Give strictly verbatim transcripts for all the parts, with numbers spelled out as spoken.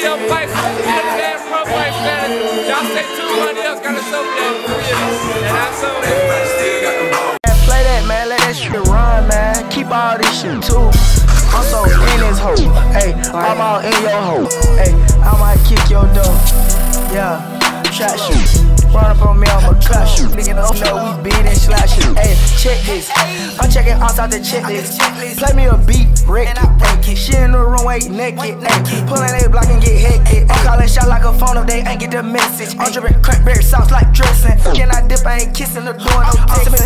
your fight, you know the damn pro fight status. Y'all say two, one else got to show me that. And I saw that. Play that, man. Let that shit run, man. Keep all this shit too. I'm so in this hoe. Hey, I'm all in your hoe. Hey, I might kick your door. Yeah, shot shoot. Run up on me, I'ma cut you. Nigga don't know we beat and slash you. Hey, check this. I'm checking outside the checklist. Play me a beat, wreck it. She in the runway naked. Ay, pulling a block and get hectic. I'm calling shot like a phone if they ain't get the message. I'm dripping cranberry sauce like dressing. Can I dip? I ain't kissing the door, no texting.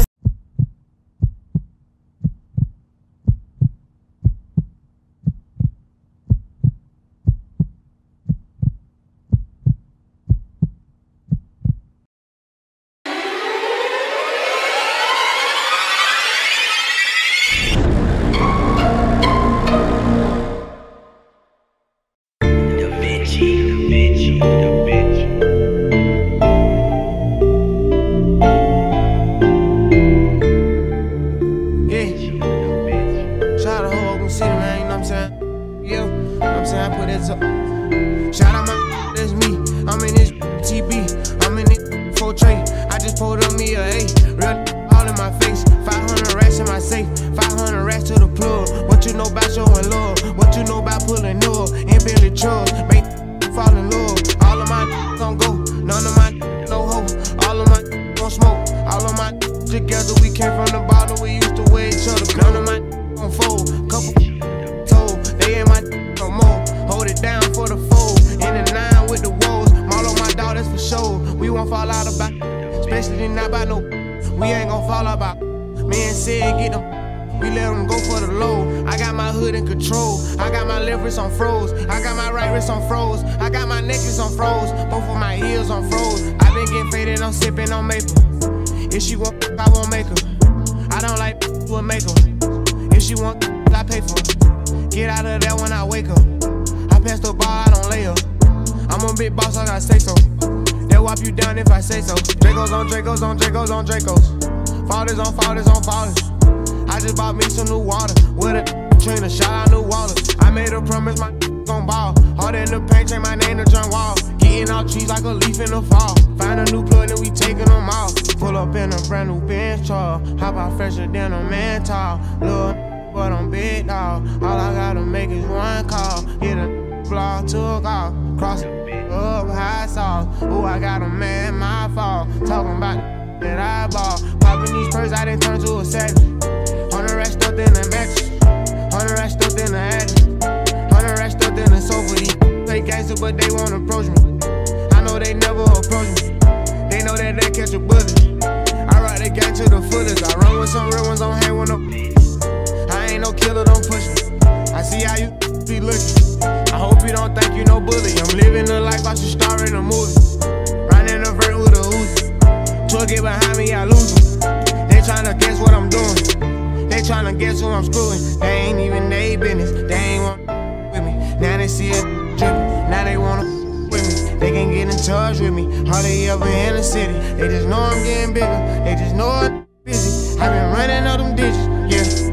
Shout out my, that's me. I'm in this T B. I'm in this four tray. I just pulled up me a A. Real all in my face. five hundred racks in my safe. five hundred racks to the plug. What you know about showing love? What you know about pulling up? In Billy Trucks. Make fall in love. All of my gon' go. None of my no hope. All of my gon' smoke. All of my together. We came from the bottom. We used to wear each other. None of my gon' fold. Couple told. They ain't my no more. Hold it down for the fold. In the nine with the woes. Maul on my dog, that's for sure. We won't fall out about, especially not by no. We ain't gon' fall out about. Me and Sid get them. We let them go for the low. I got my hood in control. I got my left wrist on froze. I got my right wrist on froze. I got my necklace on froze. Both of my ears on froze. I been getting faded, I'm sipping on maple. If she want, I won't make her. I don't like we'll make her. If she want, I pay for her. Get out of there when I wake up. I pass the bar, I don't lay her. I'm a big boss, I gotta say so. They'll whop you down if I say so. Dracos on Dracos on Dracos on Dracos. Fathers on fathers on fathers. I just bought me some new water. With a trainer, shout out new water. I made a promise my gon' ball. Hard in the paint, change my name to John Wall. Getting out trees like a leaf in the fall. Find a new plug and we taking them off. Pull up in a brand new Benz truck. Hop out fresher than a man tall. Lil' but I'm big dog. All I gotta make is one call. Get a vlog, took off. Cross it up, high sauce. Ooh, I got a man, my fault. Talking about that I bought. Popping these purses, I done turn to a savage. Hundred racks stuffed in the mattress. Hundred racks stuffed in the attic. Hundred racks stuffed in the sofa. These play gangster, but they won't approach me. I know they never approach me. They know that they catch a bullet. I ride the gang to the fullest. I run with some real ones, don't hang with no. I ain't no killer, don't push me. I see how you be looking. I hope you don't think you no bully. I'm living the life I should star in a movie. Riding a vert with a Uzi. Truck get behind me, I lose them. They tryna guess what I'm doing. They tryna guess who I'm screwing. They ain't even they business. They ain't want with me. Now they see it dripping. Now they wanna with me. They can get in touch with me. Hardly ever in the city. They just know I'm getting bigger. They just know I'm busy. I been running up them digits. Yeah.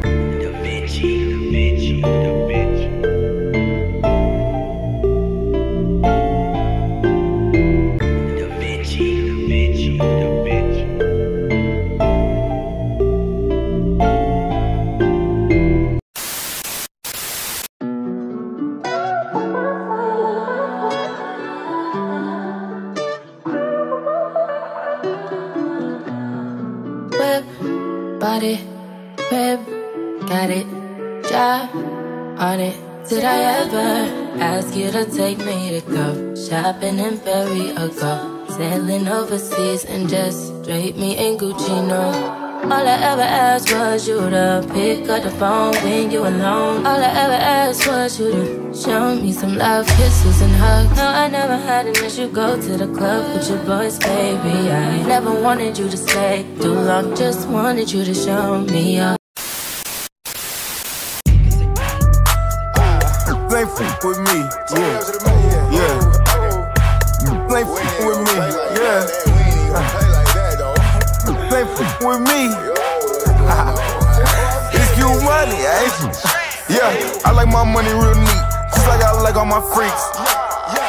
Body, whip, got it, job on it. Did I ever ask you to take me to go shopping in Perry or go sailing overseas and just drape me in Gucci? No. All I ever asked was you to pick up the phone when you alone. All I ever asked was you to show me some love, kisses and hugs. No, I never had an issue, go to the club with your boys, baby. I never wanted you to stay too long, just wanted you to show me up. Play f with me, yeah, yeah. Play f with me, yeah. Play f with me. It's you money, ain't you? Yeah, I like my money real neat, just like I like all my freaks.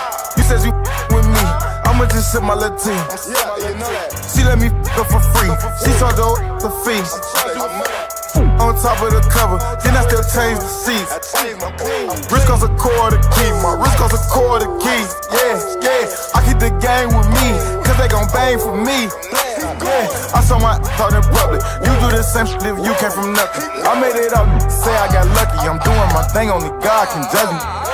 says you with me, I'ma just sip my little tea. She let me f her for free. She told her the fee. On top of the cover, then I still change the seats. Wrist costs a quarter key, my wrist costs a quarter key. Yeah, yeah, I keep the gang with me, cause they gon' bang for me. Yeah, I saw my out in public. You do the same shit if you came from nothing. I made it up, say I got lucky. I'm doing my thing, only God can judge me.